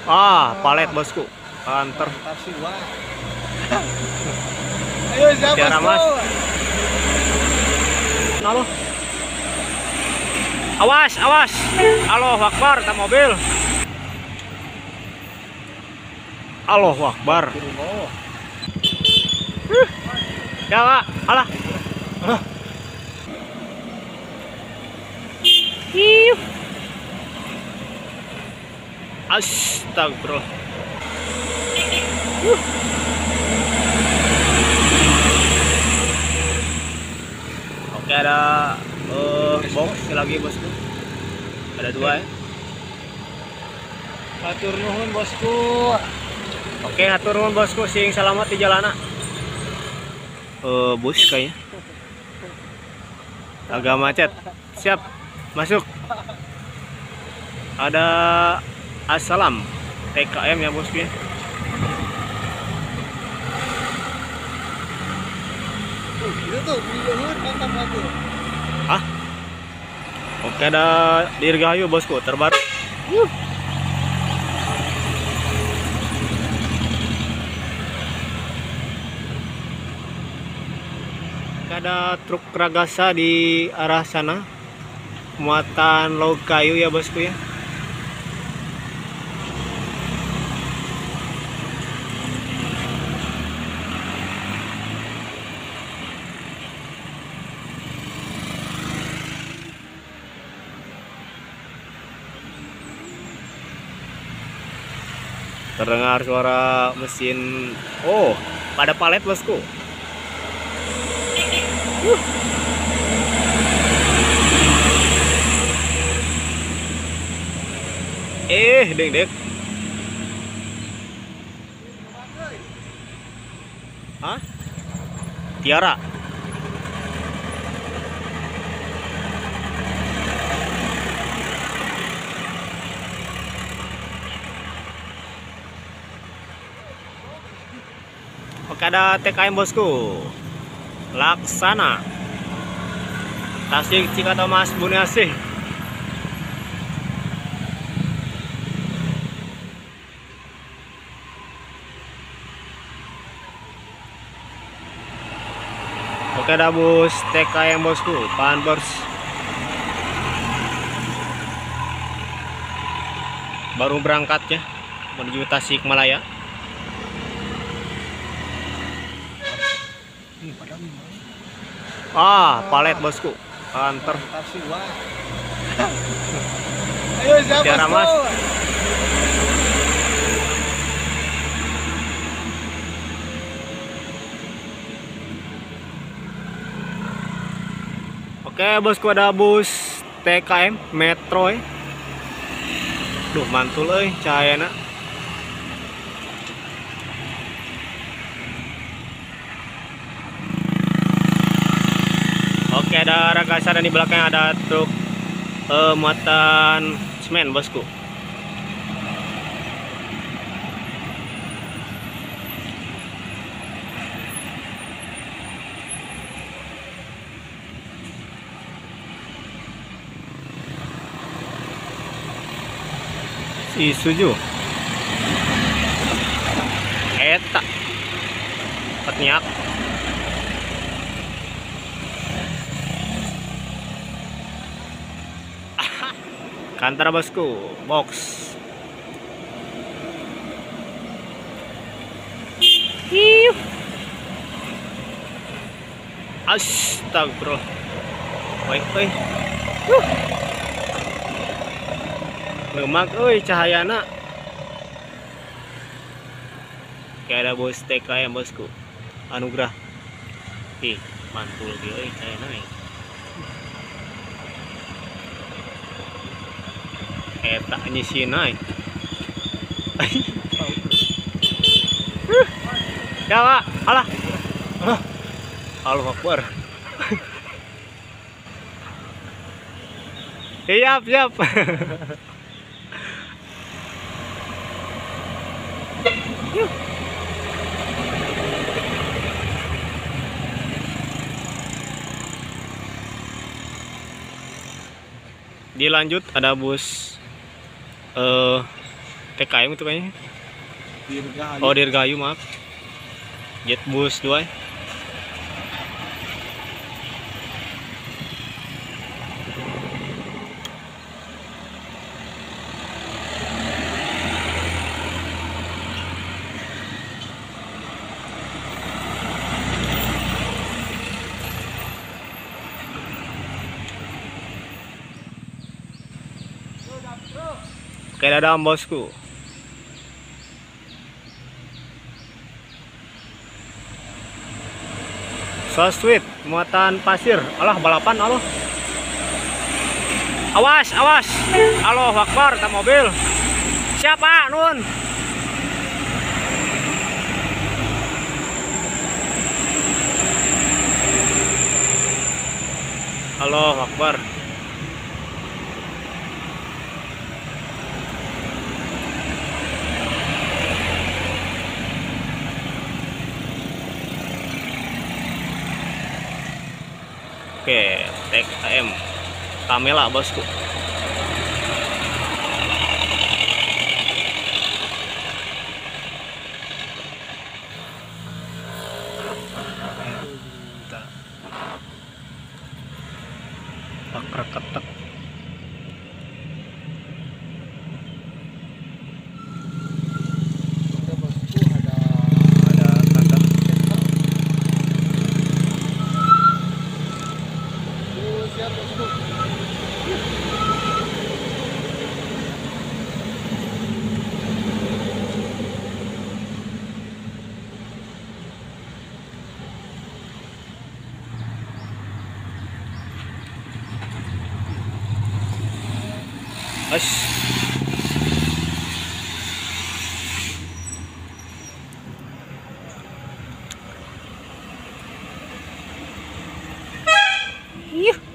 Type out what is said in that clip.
Palet bosku. Anter. Ayo siapa Tiara mas. Halo. Awas, awas. Allahu Akbar, tak mobil. Allahu Akbar. Ya, Pak. Alah. Hiu. Astagfirullah. Oke, ada box lagi bosku. Ada 2 ya. Hatur nuhun bosku. Oke, hatur nuhun bosku, sing selamat di jalanan. Bus kayaknya. Agak macet. Siap. Masuk. Ada Assalam TKM ya bosku ya. Itu tuh, videonya mantap aku. Oke, ada Dirgahayu bosku terbaru. Ada truk Ragasa di arah sana, muatan log kayu ya bosku ya. Terdengar suara mesin. Pada palet bosku. Dek. Hah? Tiara. Oke, ada TKM bosku. Laksana. Tasik Cikatomas Buniasih. Oke, ada bus TKM bosku, Panbers. Baru berangkat ya, menuju Tasikmalaya. Palet bosku, anter. Ayo siapa Tiara mas. Oke bosku, ada bus TKM Metro ya. Duh, mantul cahayana. Oke, ada Ragasa dan di belakang ada truk muatan semen bosku. Isuzu eta petniak. Kantor bosku, box. Astagfirullah. Baik. Lemak cahayana. Kayak ada bos TKM bosku. Anugerah. Mantul dia cahayana. Eta nyisina. Ya Pak, alah. Allahu Akbar. Siap. Dilanjut ada bus TKM itu kayaknya. Dirgahayu. Oh, Dirgahayu, maaf. Jetbus 2. Oke, dadah bosku. So sweet, muatan pasir. Alah, balapan, aloh. Awas, awas. Aloh, Akbar, tak mobil. Siapa, nun? Aloh, Akbar. Oke, TKM Kamela bosku. Tak. Ada bosku, ada Ada. siap bosku. As. Yuh.